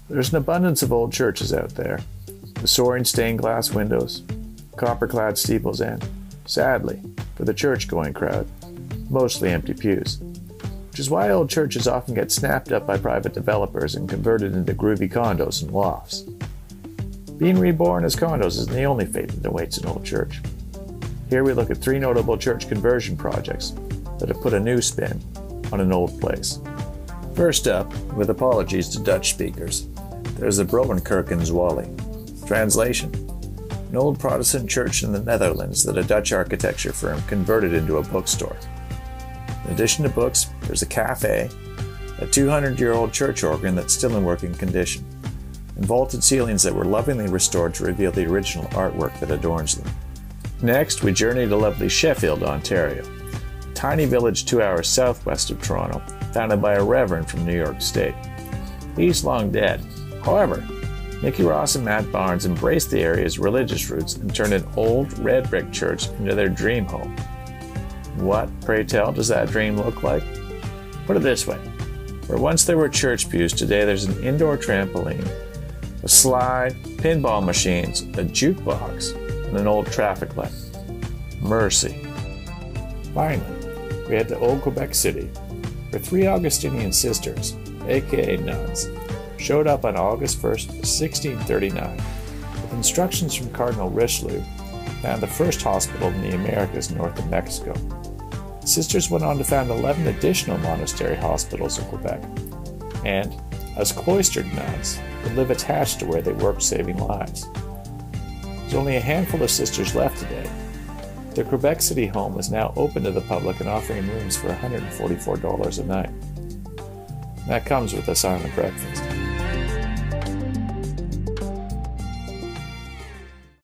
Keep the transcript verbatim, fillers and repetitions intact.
There's an abundance of old churches out there, with soaring stained glass windows, copper-clad steeples, and, sadly, for the church-going crowd, mostly empty pews, which is why old churches often get snapped up by private developers and converted into groovy condos and lofts. Being reborn as condos isn't the only fate that awaits an old church. Here we look at three notable church conversion projects that have put a new spin on an old place. First up, with apologies to Dutch speakers, there's the Broenkerk in Zwolle. Translation: an old Protestant church in the Netherlands that a Dutch architecture firm converted into a bookstore. In addition to books, there's a cafe, a two hundred year old church organ that's still in working condition, and vaulted ceilings that were lovingly restored to reveal the original artwork that adorns them. Next, we journey to lovely Sheffield, Ontario, a tiny village two hours southwest of Toronto, founded by a reverend from New York State. He's long dead. However, Mickey Ross and Matt Barnes embraced the area's religious roots and turned an old red brick church into their dream home. What, pray tell, does that dream look like? Put it this way: where once there were church pews, today there's an indoor trampoline, a slide, pinball machines, a jukebox, and an old traffic light. Mercy. Finally, we head to Old Quebec City, where three Augustinian sisters, aka nuns, showed up on August first, sixteen thirty-nine, with instructions from Cardinal Richelieu, found the first hospital in the Americas north of Mexico. The sisters went on to found eleven additional monastery hospitals in Quebec, and, as cloistered nuns, would live attached to where they worked, saving lives. There's only a handful of sisters left today. Their Quebec City home is now open to the public and offering rooms for one hundred forty-four dollars a night. That comes with a silent breakfast.